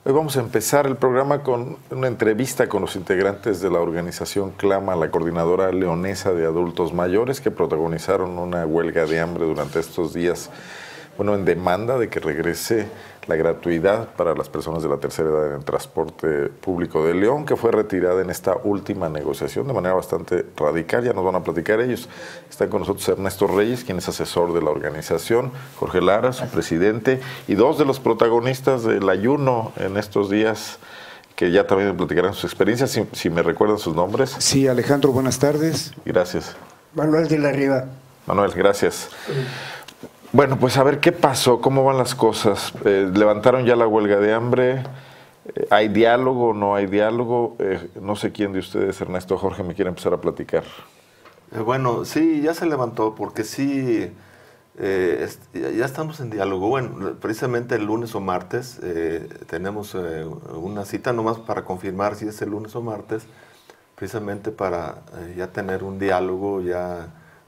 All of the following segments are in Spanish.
Hoy vamos a empezar el programa con una entrevista con los integrantes de la organización Clama, la Coordinadora Leonesa de Adultos Mayores, que protagonizaron una huelga de hambre durante estos días, bueno, en demanda de que regrese la gratuidad para las personas de la tercera edad en el transporte público de León, que fue retirada en esta última negociación de manera bastante radical. Ya nos van a platicar ellos. Está con nosotros Ernesto Reyes, quien es asesor de la organización, Jorge Lara, su presidente, y dos de los protagonistas del ayuno en estos días, que ya también platicarán sus experiencias, si me recuerdan sus nombres. Sí, Alejandro, buenas tardes. Gracias. Manuel de la Riva. Manuel, gracias. Bueno, pues a ver, ¿qué pasó? ¿Cómo van las cosas? ¿Levantaron ya la huelga de hambre? ¿Hay diálogo o no hay diálogo? No sé quién de ustedes, Ernesto o Jorge, me quiere empezar a platicar. Bueno, sí, ya se levantó porque sí, ya estamos en diálogo. Bueno, precisamente el lunes o martes tenemos una cita nomás para confirmar si es el lunes o martes, precisamente para ya tener un diálogo, ya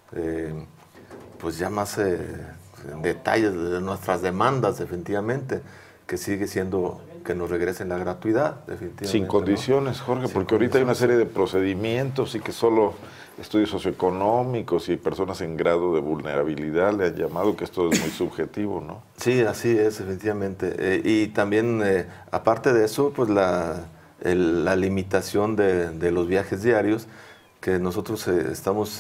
pues ya más detalles de nuestras demandas, definitivamente, que sigue siendo que nos regresen la gratuidad, definitivamente. Sin condiciones, ¿no? Jorge, porque ahorita hay una serie de procedimientos y que solo estudios socioeconómicos y personas en grado de vulnerabilidad le han llamado, que esto es muy subjetivo, ¿no? Sí, así es, definitivamente. Y también, aparte de eso, pues la limitación de los viajes diarios, que nosotros estamos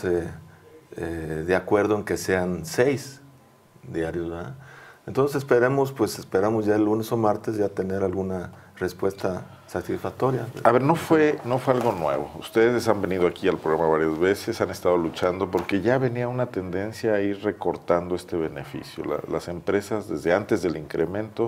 de acuerdo en que sean 6 diarios, ¿verdad? Entonces esperamos ya el lunes o martes ya tener alguna respuesta satisfactoria. A ver, no fue algo nuevo. Ustedes han venido aquí al programa varias veces, han estado luchando porque ya venía una tendencia a ir recortando este beneficio. Las empresas desde antes del incremento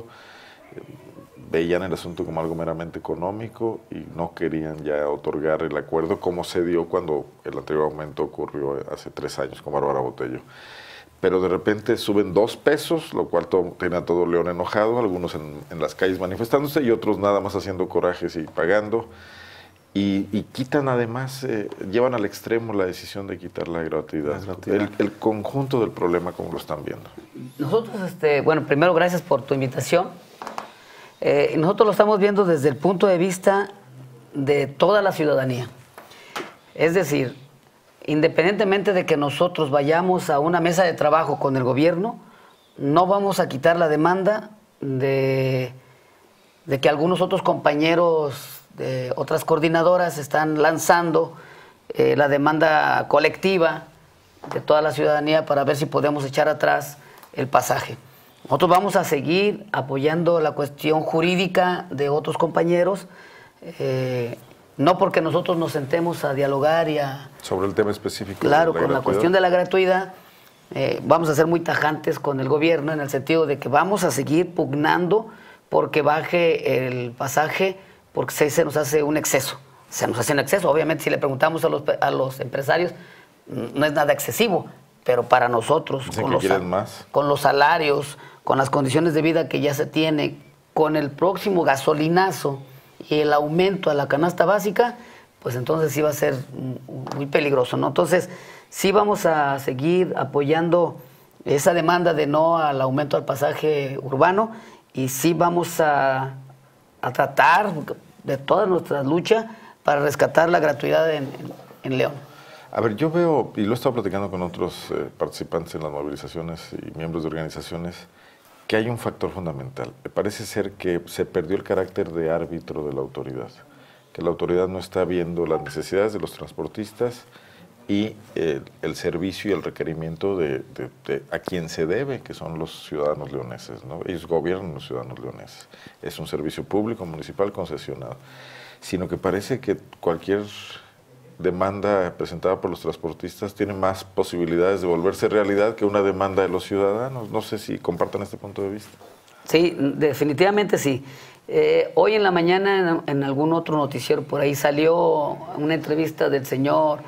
veían el asunto como algo meramente económico y no querían ya otorgar el acuerdo como se dio cuando el anterior aumento ocurrió hace 3 años con Bárbara Botello. Pero de repente suben 2 pesos, lo cual tiene a todo León enojado, algunos en las calles manifestándose y otros nada más haciendo corajes y pagando. Y quitan además, llevan al extremo la decisión de quitar la gratuidad. El conjunto del problema, ¿cómo lo están viendo? Nosotros, bueno, primero gracias por tu invitación. Nosotros lo estamos viendo desde el punto de vista de toda la ciudadanía. Es decir, independientemente de que nosotros vayamos a una mesa de trabajo con el gobierno, no vamos a quitar la demanda de que algunos otros compañeros de otras coordinadoras están lanzando la demanda colectiva de toda la ciudadanía para ver si podemos echar atrás el pasaje. Nosotros vamos a seguir apoyando la cuestión jurídica de otros compañeros, no porque nosotros nos sentemos a dialogar y a... Sobre el tema específico. Claro, con la cuestión de la gratuidad, vamos a ser muy tajantes con el gobierno en el sentido de que vamos a seguir pugnando porque baje el pasaje, porque se nos hace un exceso. Se nos hace un exceso. Obviamente, si le preguntamos a los empresarios, no es nada excesivo, pero para nosotros, con los salarios, con las condiciones de vida que ya se tiene, con el próximo gasolinazo y el aumento a la canasta básica, pues entonces sí va a ser muy peligroso, ¿no? Entonces sí vamos a seguir apoyando esa demanda de no al aumento al pasaje urbano y sí vamos a tratar de toda nuestra lucha para rescatar la gratuidad en León. A ver, yo veo, y lo he estado platicando con otros participantes en las movilizaciones y miembros de organizaciones, que hay un factor fundamental. Me parece ser que se perdió el carácter de árbitro de la autoridad, que la autoridad no está viendo las necesidades de los transportistas y el servicio y el requerimiento a quien se debe, que son los ciudadanos leoneses, ¿no? Ellos gobiernan los ciudadanos leoneses. Es un servicio público municipal concesionado, sino que parece que cualquier demanda presentada por los transportistas tiene más posibilidades de volverse realidad que una demanda de los ciudadanos. No sé si compartan este punto de vista. Sí, definitivamente sí. Hoy en la mañana en algún otro noticiero por ahí salió una entrevista del señor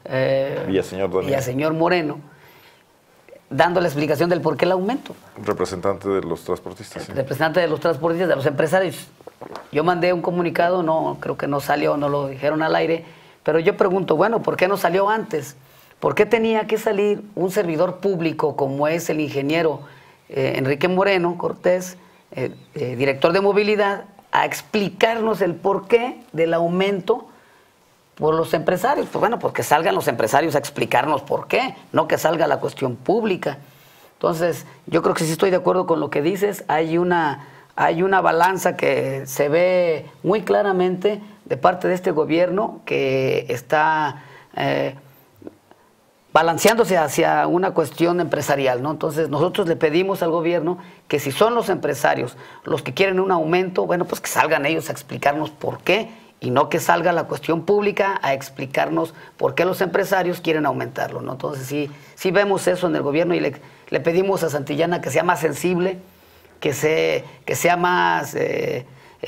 Villaseñor Moreno, dando la explicación del por qué el aumento. Representante de los transportistas. Sí. Representante de los transportistas, de los empresarios. Yo mandé un comunicado, no creo que no salió, no lo dijeron al aire, pero yo pregunto, bueno, ¿por qué no salió antes? ¿Por qué tenía que salir un servidor público como es el ingeniero Enrique Moreno Cortés, director de movilidad, a explicarnos el porqué del aumento por los empresarios. Pues bueno, pues que salgan los empresarios a explicarnos por qué, no que salga la cuestión pública. Entonces, yo creo que sí estoy de acuerdo con lo que dices. Hay una balanza que se ve muy claramente de parte de este gobierno que está balanceándose hacia una cuestión empresarial, ¿no? Entonces, nosotros le pedimos al gobierno que si son los empresarios los que quieren un aumento, bueno, pues que salgan ellos a explicarnos por qué y no que salga la cuestión pública a explicarnos por qué los empresarios quieren aumentarlo, ¿no? Entonces, sí vemos eso en el gobierno y le pedimos a Santillana que sea más sensible, que sea más, que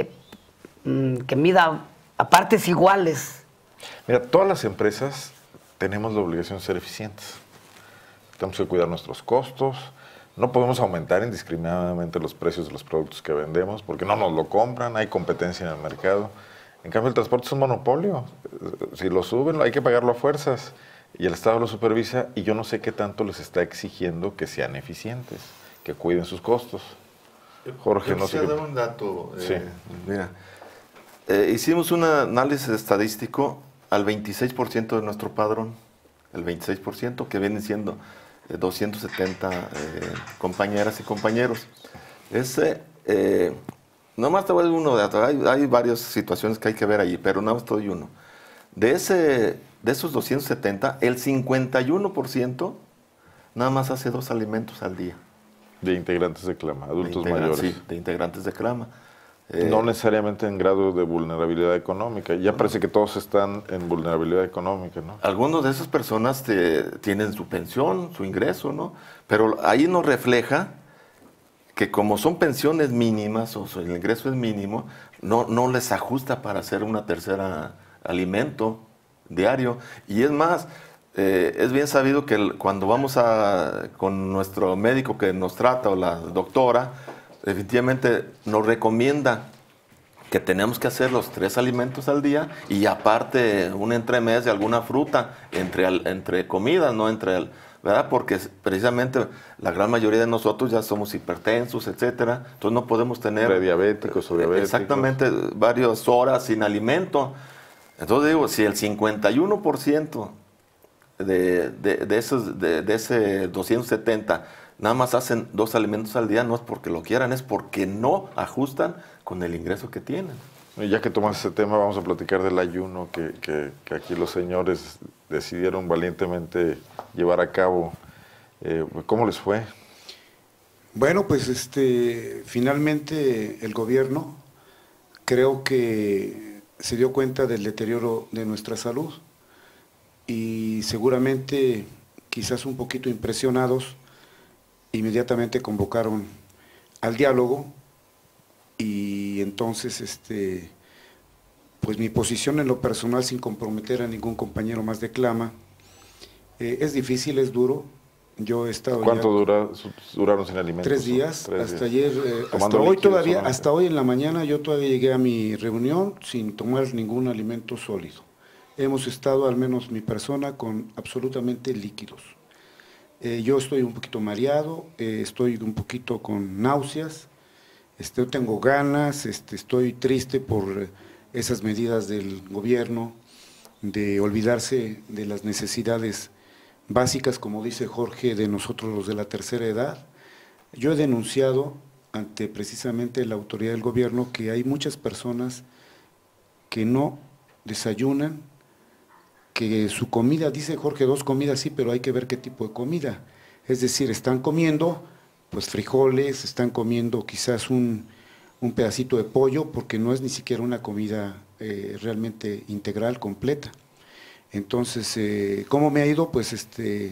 mida a partes iguales. Mira, todas las empresas tenemos la obligación de ser eficientes. Tenemos que cuidar nuestros costos. No podemos aumentar indiscriminadamente los precios de los productos que vendemos porque no nos lo compran, hay competencia en el mercado. En cambio, el transporte es un monopolio. Si lo suben, hay que pagarlo a fuerzas. Y el Estado lo supervisa y yo no sé qué tanto les está exigiendo que sean eficientes, que cuiden sus costos. Jorge, no sé. Quisiera dar un dato. Sí. Mira, hicimos un análisis estadístico al 26% de nuestro padrón, el 26%, que vienen siendo 270 compañeras y compañeros. Nomás te voy a dar uno, hay varias situaciones que hay que ver allí, pero nada más te doy uno. De esos 270, el 51% nada más hace 2 alimentos al día. De integrantes de Clama, adultos mayores. Sí, de integrantes de Clama. No necesariamente en grado de vulnerabilidad económica. Ya parece que todos están en vulnerabilidad económica, ¿no? Algunos de esas personas tienen su pensión, su ingreso, ¿no? Pero ahí nos refleja que como son pensiones mínimas o el ingreso es mínimo, no les ajusta para hacer una tercera alimento diario. Y es más, es bien sabido que cuando vamos con nuestro médico que nos trata o la doctora, definitivamente nos recomienda que tenemos que hacer los 3 alimentos al día y aparte un entremés de alguna fruta entre comidas, no ¿verdad? Porque precisamente la gran mayoría de nosotros ya somos hipertensos, etcétera, entonces no podemos tener prediabéticos o diabéticos. Exactamente, varias horas sin alimento. Entonces digo, si el 51% de ese 270 nada más hacen 2 alimentos al día, no es porque lo quieran, es porque no ajustan con el ingreso que tienen. Y ya que tomas ese tema, vamos a platicar del ayuno que aquí los señores decidieron valientemente llevar a cabo. ¿Cómo les fue? Bueno, pues finalmente el gobierno creo que se dio cuenta del deterioro de nuestra salud y seguramente, quizás un poquito impresionados, inmediatamente convocaron al diálogo y entonces pues mi posición en lo personal, sin comprometer a ningún compañero más de Clama, es difícil, es duro. Yo he estado ¿Cuánto duraron sin alimentos? 3 días, 3 hasta días. ayer, hasta hoy todavía, solamente. Hasta hoy en la mañana yo todavía llegué a mi reunión sin tomar ningún alimento sólido. Hemos estado, al menos mi persona, con absolutamente líquidos. Yo estoy un poquito mareado, estoy un poquito con náuseas, tengo ganas, estoy triste por esas medidas del gobierno de olvidarse de las necesidades básicas, como dice Jorge, de nosotros los de la tercera edad. Yo he denunciado ante precisamente la autoridad del gobierno que hay muchas personas que no desayunan, que su comida, dice Jorge, 2 comidas sí, pero hay que ver qué tipo de comida. Es decir, están comiendo pues frijoles, están comiendo quizás un pedacito de pollo, porque no es ni siquiera una comida realmente integral, completa. Entonces, ¿cómo me ha ido? Pues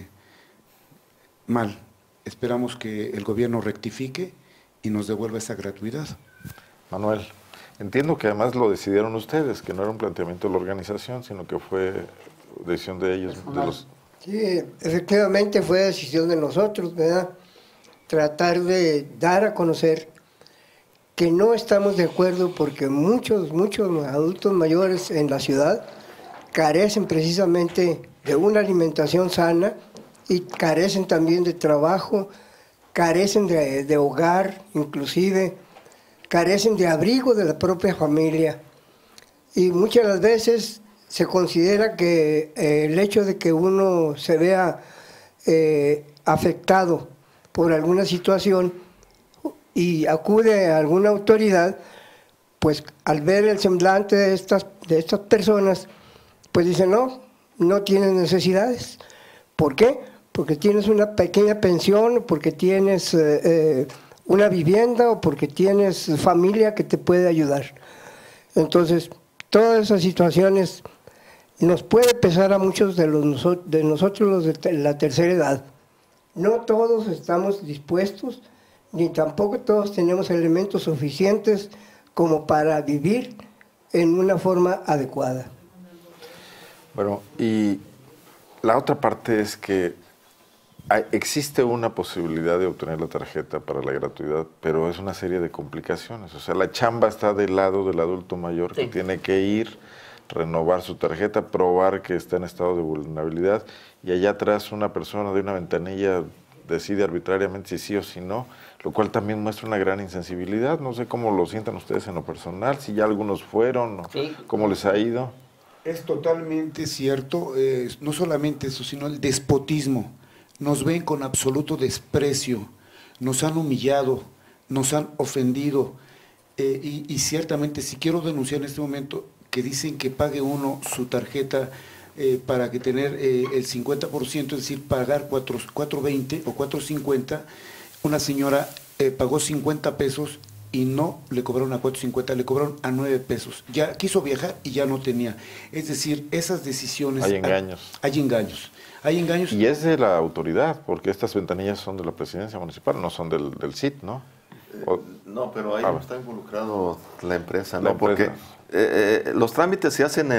mal. Esperamos que el gobierno rectifique y nos devuelva esa gratuidad. Manuel, entiendo que además lo decidieron ustedes, que no era un planteamiento de la organización, sino que fue decisión de ellos. Sí, efectivamente fue decisión de nosotros, ¿verdad? Tratar de dar a conocer que no estamos de acuerdo porque muchos adultos mayores en la ciudad carecen precisamente de una alimentación sana y carecen también de trabajo, carecen de hogar, inclusive carecen de abrigo de la propia familia. Y muchas de las veces se considera que el hecho de que uno se vea afectado por alguna situación y acude a alguna autoridad, pues al ver el semblante de estas personas, pues dicen, no tienes necesidades. ¿Por qué? Porque tienes una pequeña pensión, porque tienes una vivienda o porque tienes familia que te puede ayudar. Entonces, todas esas situaciones nos puede pesar a muchos de nosotros los de la tercera edad. No todos estamos dispuestos, ni tampoco todos tenemos elementos suficientes como para vivir en una forma adecuada. Bueno, y la otra parte es que existe una posibilidad de obtener la tarjeta para la gratuidad, pero es una serie de complicaciones. O sea, la chamba está del lado del adulto mayor que tiene que ir, renovar su tarjeta, probar que está en estado de vulnerabilidad, y allá atrás una persona de una ventanilla decide arbitrariamente si sí o si no, lo cual también muestra una gran insensibilidad. No sé cómo lo sientan ustedes en lo personal, si ya algunos fueron, cómo les ha ido. Es totalmente cierto, no solamente eso, sino el despotismo. Nos ven con absoluto desprecio, nos han humillado, nos han ofendido, y ciertamente si quiero denunciar en este momento que dicen que pague uno su tarjeta para que tener el 50%, es decir, pagar 4.20 o 4.50, una señora pagó 50 pesos y no le cobraron a 4.50, le cobraron a 9 pesos. Ya quiso viajar y ya no tenía. Es decir, esas decisiones... Hay engaños. Hay engaños. Hay engaños. Y es de la autoridad, porque estas ventanillas son de la presidencia municipal, no son del CIT, ¿no? No, pero ahí no está involucrado la empresa, ¿no? Porque los trámites se hacen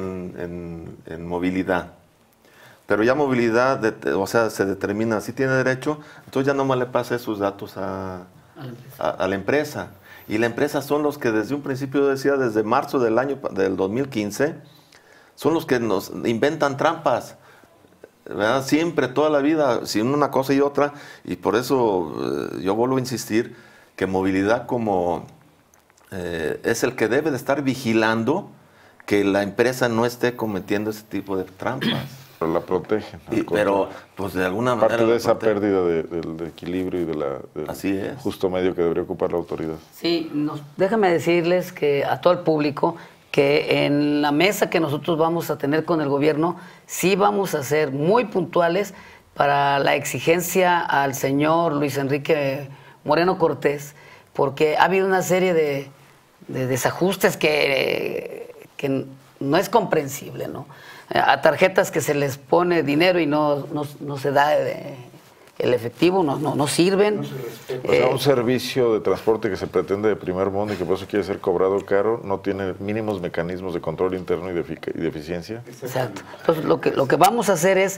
en movilidad, pero ya movilidad, o sea, se determina si tiene derecho, entonces ya nomás le pasa esos datos a la empresa. Y la empresa son los que desde un principio, yo decía, desde marzo del 2015, son los que nos inventan trampas, ¿verdad? Siempre, toda la vida, sin una cosa y otra, y por eso yo vuelvo a insistir que movilidad como es el que debe de estar vigilando que la empresa no esté cometiendo ese tipo de trampas. Pero la protegen. Pero, pues de alguna manera... Parte de esa pérdida del equilibrio y del Así es. justo medio que debería ocupar la autoridad. Sí, déjame decirles que a todo el público que en la mesa que nosotros vamos a tener con el gobierno, sí vamos a ser muy puntuales para la exigencia al señor Luis Enrique Moreno Cortés, porque ha habido una serie de desajustes que no es comprensible, ¿no? A tarjetas que se les pone dinero y no se da el efectivo, no sirven. O sea, un servicio de transporte que se pretende de primer mundo y que por eso quiere ser cobrado caro, no tiene mínimos mecanismos de control interno y de eficiencia. Exacto. Entonces, lo que vamos a hacer es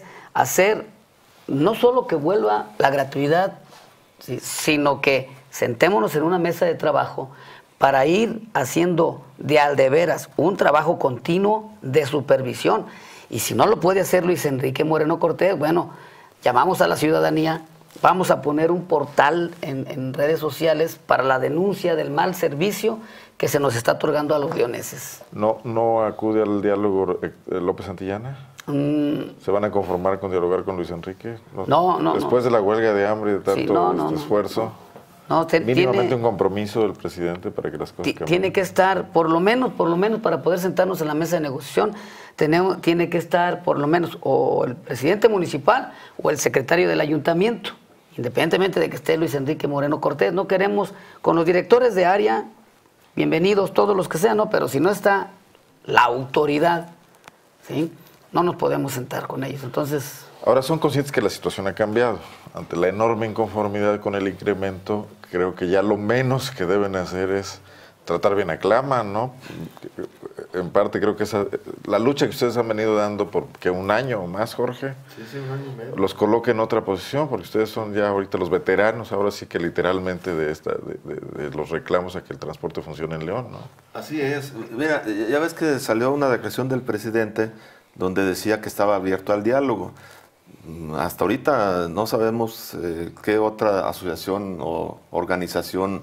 no solo que vuelva la gratuidad, ¿sí?, sino que sentémonos en una mesa de trabajo para ir haciendo de aldeveras un trabajo continuo de supervisión. Y si no lo puede hacer Luis Enrique Moreno Cortés, bueno, llamamos a la ciudadanía, vamos a poner un portal en redes sociales para la denuncia del mal servicio que se nos está otorgando a los leoneses. ¿No acude al diálogo López Santillana? ¿Se van a conformar con dialogar con Luis Enrique? No. Después de la huelga de hambre y de tanto esfuerzo. Mínimamente un compromiso del presidente para que las cosas cambien. Tiene que estar, por lo menos, para poder sentarnos en la mesa de negociación, tiene que estar por lo menos o el presidente municipal o el secretario del ayuntamiento, independientemente de que esté Luis Enrique Moreno Cortés. No queremos, con los directores de área, bienvenidos todos los que sean, ¿no? Pero si no está la autoridad, ¿sí?, no nos podemos sentar con ellos. Entonces... Ahora, son conscientes que la situación ha cambiado. Ante la enorme inconformidad con el incremento, creo que ya lo menos que deben hacer es tratar bien a Clama, ¿no? En parte creo que la lucha que ustedes han venido dando por que un año o más, Jorge, sí, un año y medio, los coloque en otra posición, porque ustedes son ya ahorita los veteranos, ahora sí que literalmente de los reclamos a que el transporte funcione en León, ¿no? Así es. Mira, ya ves que salió una declaración del presidente donde decía que estaba abierto al diálogo. Hasta ahorita no sabemos qué otra asociación o organización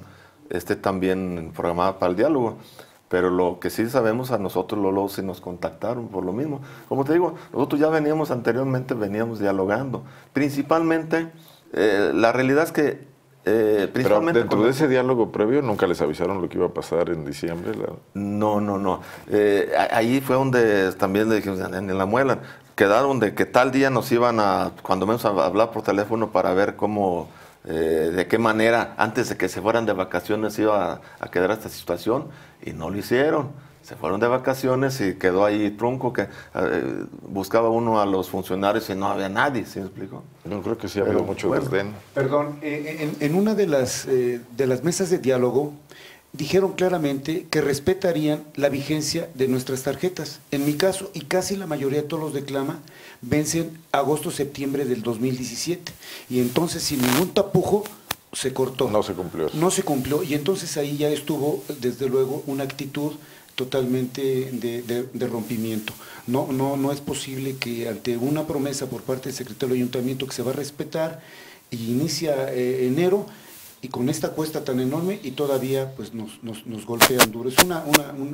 esté también programada para el diálogo. Pero lo que sí sabemos, a nosotros luego sí nos contactaron por lo mismo. Como te digo, nosotros ya veníamos dialogando. Principalmente, la realidad es que pero dentro de ese diálogo previo, ¿nunca les avisaron lo que iba a pasar en diciembre? No. Ahí fue donde también le dijimos, en la muela, quedaron de que tal día nos iban cuando menos a hablar por teléfono para ver cómo, de qué manera, antes de que se fueran de vacaciones iba a quedar esta situación, y no lo hicieron. Se fueron de vacaciones y quedó ahí trunco, que buscaba uno a los funcionarios y no había nadie, ¿sí me explico? Yo creo que sí ha habido mucho desdén. Perdón, en una de las mesas de diálogo dijeron claramente que respetarían la vigencia de nuestras tarjetas. En mi caso, y casi la mayoría de todos los de Clama, vencen agosto-septiembre del 2017. Y entonces, sin ningún tapujo, se cortó. No se cumplió eso. No se cumplió, y entonces ahí ya estuvo, desde luego, una actitud totalmente de rompimiento. No es posible que ante una promesa por parte del secretario del ayuntamiento que se va a respetar, y inicia enero, y con esta cuesta tan enorme, y todavía pues nos golpean duro. Es una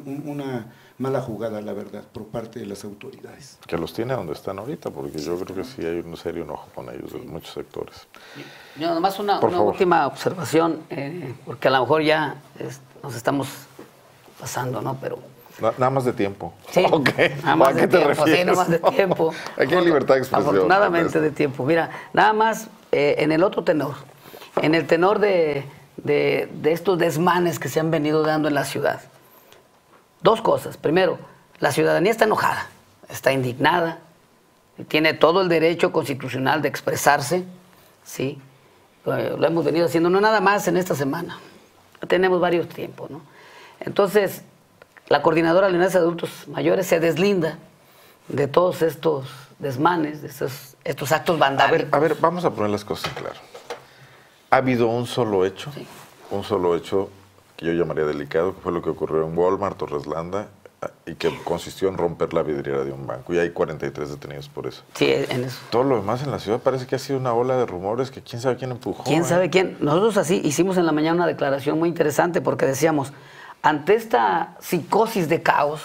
mala jugada, la verdad, por parte de las autoridades. Que los tiene donde están ahorita, porque yo creo que sí hay un serio enojo con ellos, de muchos sectores. Yo nomás una última observación, porque a lo mejor ya nos estamos pasando, ¿no? Pero nada más de tiempo. Sí, okay. Nada más ¿A de qué te tiempo, refieres? sí, nada más de tiempo. Aquí hay libertad de expresión. Afortunadamente de tiempo. Mira, nada más en el otro tenor, en el tenor de estos desmanes que se han venido dando en la ciudad. Dos cosas. Primero, la ciudadanía está enojada, está indignada, tiene todo el derecho constitucional de expresarse, ¿sí? Lo hemos venido haciendo, no nada más en esta semana, tenemos varios tiempos, ¿no? Entonces, la Coordinadora Leonesa de Adultos Mayores se deslinda de todos estos desmanes, de estos actos vandálicos. A ver, vamos a poner las cosas en claro. Ha habido un solo hecho, sí. Un solo hecho que yo llamaría delicado, que fue lo que ocurrió en Walmart, Torreslanda, y que consistió en romper la vidriera de un banco. Y hay 43 detenidos por eso. Sí, en eso. Todo lo demás en la ciudad parece que ha sido una ola de rumores que quién sabe quién empujó. ¿Quién sabe quién? Nosotros así hicimos en la mañana una declaración muy interesante porque decíamos, ante esta psicosis de caos,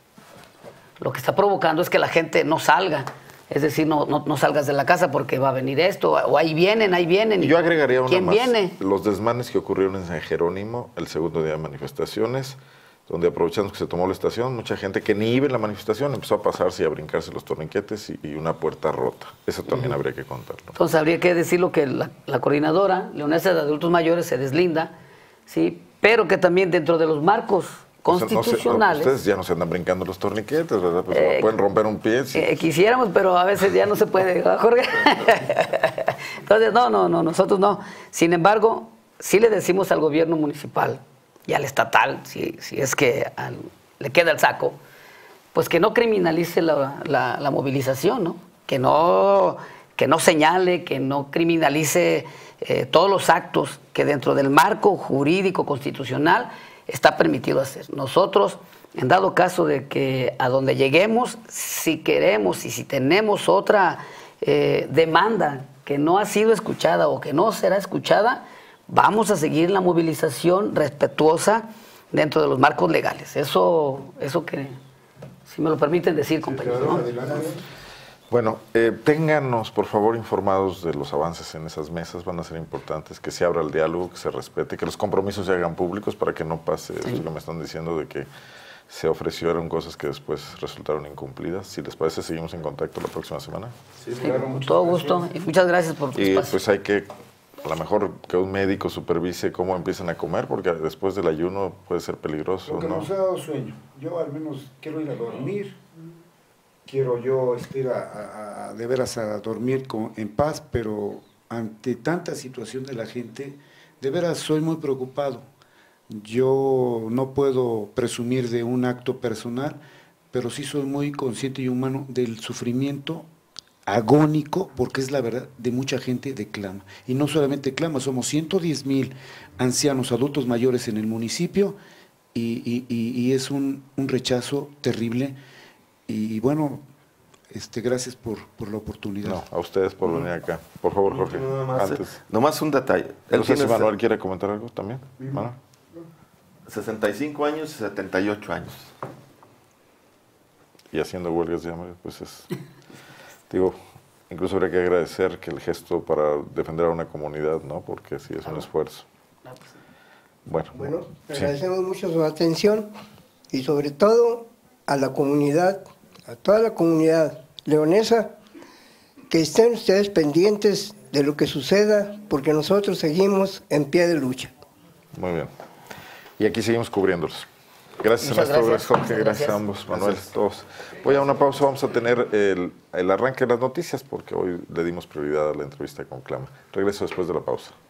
lo que está provocando es que la gente no salga. Es decir, no salgas de la casa porque va a venir esto, o ahí vienen. Y yo agregaría una ¿quién más. Viene? Los desmanes que ocurrieron en San Jerónimo el segundo día de manifestaciones, donde aprovechando que se tomó la estación, mucha gente que ni iba en la manifestación empezó a pasarse y a brincarse los torniquetes y una puerta rota. Eso también habría que contarlo. Entonces habría que decirlo que la Coordinadora Leonesa de Adultos Mayores se deslinda, ¿sí? Pero que también dentro de los marcos constitucionales. Ustedes ya no se andan brincando los torniquetes, ¿verdad? Pues pueden romper un pie. Sí. Quisiéramos, pero a veces ya no se puede, ¿verdad, Jorge? Entonces, no, nosotros no. Sin embargo, sí le decimos al gobierno municipal y al estatal, si es que le queda el saco, pues que no criminalice la movilización, ¿no? Que no señale, que no criminalice todos los actos que dentro del marco jurídico constitucional está permitido hacer. Nosotros, en dado caso de que a donde lleguemos, si queremos y si tenemos otra demanda que no ha sido escuchada o que no será escuchada, vamos a seguir la movilización respetuosa dentro de los marcos legales. Eso que, si me lo permiten decir, compañeros, ¿no? Bueno, ténganos por favor informados de los avances en esas mesas, van a ser importantes, que se abra el diálogo, que se respete, que los compromisos se hagan públicos para que no pase esto que me están diciendo de que se ofrecieron cosas que después resultaron incumplidas. Si les parece, seguimos en contacto la próxima semana. Sí, claro, con todo gusto y muchas gracias por tu espacio. Pues hay que, a lo mejor que un médico supervise cómo empiezan a comer, porque después del ayuno puede ser peligroso, porque ¿no? Nos ha dado sueño. Yo al menos quiero ir a dormir. Quiero yo ir de veras a dormir en paz, pero ante tanta situación de la gente, de veras soy muy preocupado. Yo no puedo presumir de un acto personal, pero sí soy muy consciente y humano del sufrimiento agónico, porque es la verdad, de mucha gente de Clama. Y no solamente Clama, somos 110,000 ancianos, adultos mayores en el municipio, y es un rechazo terrible. Y bueno, gracias por la oportunidad. No, a ustedes por venir acá. Por favor, Jorge, Nomás un detalle. No sé si Manuel quiere comentar algo también. 65 años y 78 años. Y haciendo huelgas de hambre, pues es... digo, incluso habría que agradecer que el gesto para defender a una comunidad, ¿no? Porque sí es un esfuerzo. Bueno, agradecemos mucho su atención y sobre todo a la comunidad, a toda la comunidad leonesa, que estén ustedes pendientes de lo que suceda, porque nosotros seguimos en pie de lucha. Muy bien. Y aquí seguimos cubriéndolos. Gracias, Muchas Ernesto, gracias. Jorge, gracias Gracias. a ambos, Manuel, todos. Voy a una pausa, vamos a tener el arranque de las noticias, porque hoy le dimos prioridad a la entrevista con Clama. Regreso después de la pausa.